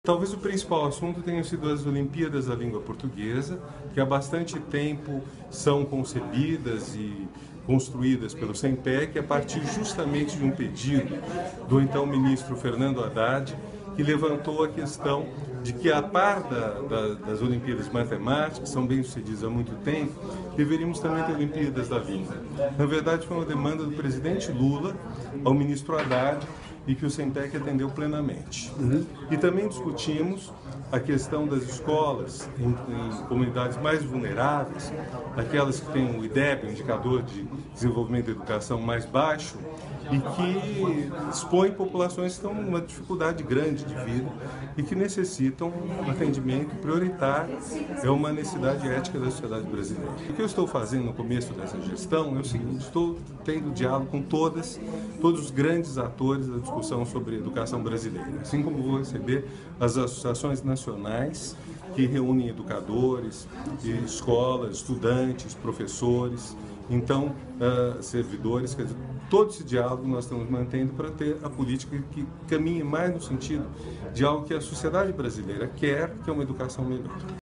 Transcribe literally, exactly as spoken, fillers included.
Talvez o principal assunto tenha sido as Olimpíadas da Língua Portuguesa, que há bastante tempo são concebidas e construídas pelo SEMPEC a partir justamente de um pedido do então ministro Fernando Haddad, que levantou a questão de que, a par da, da, das Olimpíadas Matemáticas, que são bem-sucedidas há muito tempo, deveríamos também ter Olimpíadas da Língua. Na verdade, foi uma demanda do presidente Lula ao ministro Haddad, e que o SEMPEC atendeu plenamente. Uhum. E também discutimos a questão das escolas em, em comunidades mais vulneráveis, aquelas que têm o IDEB, o Indicador de Desenvolvimento da Educação, mais baixo, e que expõem populações que estão numa dificuldade grande de vida e que necessitam um atendimento prioritário. É uma necessidade ética da sociedade brasileira. O que eu estou fazendo no começo dessa gestão é o seguinte: estou tendo diálogo com todas, todos os grandes atores da discussão sobre educação brasileira, assim como vou receber as associações nacionais que reúnem educadores, escolas, estudantes, professores, então uh, servidores, quer dizer, todo esse diálogo nós estamos mantendo para ter a política que caminhe mais no sentido de algo que a sociedade brasileira quer, que é uma educação melhor.